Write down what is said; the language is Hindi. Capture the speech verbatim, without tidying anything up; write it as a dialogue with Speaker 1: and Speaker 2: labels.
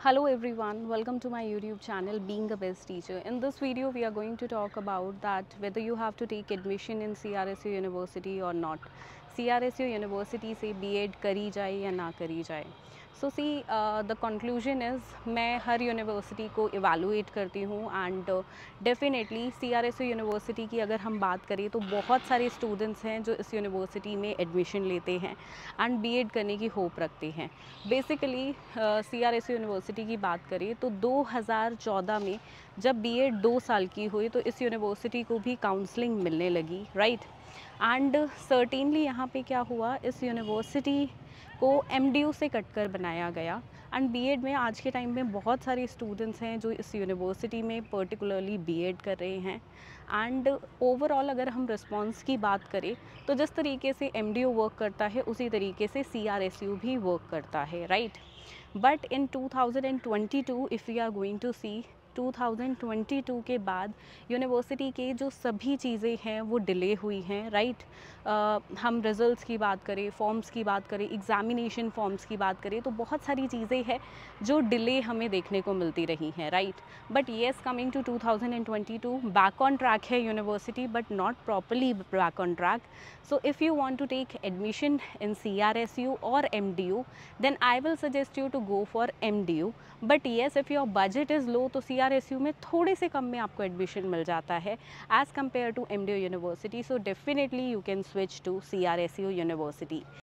Speaker 1: Hello everyone, welcome to my YouTube channel Being a Best Teacher. In this video we are going to talk about that whether you have to take admission in C R S U University or not. C R S U University से B Ed करी जाए या ना करी जाए. So see uh, the conclusion is मैं हर यूनिवर्सिटी को evaluate करती हूँ and uh, definitely C R S U university की अगर हम बात करें तो बहुत सारे स्टूडेंट्स हैं जो इस यूनिवर्सिटी में एडमिशन लेते हैं एंड बी एड करने की होप रखते हैं. Basically C R S U university की बात करें तो दो हज़ार चौदह में जब बी एड दो साल की हुई तो इस यूनिवर्सिटी को भी काउंसलिंग मिलने लगी, राइट. एंड सर्टेनली यहाँ पे क्या हुआ, इस यूनिवर्सिटी को एम डी यू से कटकर बनाया गया. एंड बी एड में आज के टाइम में बहुत सारे स्टूडेंट्स हैं जो इस यूनिवर्सिटी में पर्टिकुलरली बी एड कर रहे हैं. एंड ओवरऑल अगर हम रिस्पॉन्स की बात करें तो जिस तरीके से एम डी यू वर्क करता है उसी तरीके से सी आर एस यू भी वर्क करता है, right. But in two thousand twenty two if we are going to see two thousand twenty two के बाद यूनिवर्सिटी के जो सभी चीज़ें हैं वो डिले हुई हैं, राइट. हम रिज़ल्ट्स की बात करें, फॉर्म्स की बात करें, एग्ज़ामिनेशन फॉर्म्स की बात करें तो बहुत सारी चीज़ें हैं जो डिले हमें देखने को मिलती रही हैं, right. But yes, coming to two thousand twenty two back on track है university, but not properly back on track. So if you want to take admission in C R S U और M D U then I will suggest you to go for M D U. But yes, if your budget is low तो सी आर एस यू में थोड़े से कम में आपको एडमिशन मिल जाता है as compare to M D U university. So definitely you can switch to C R S U university.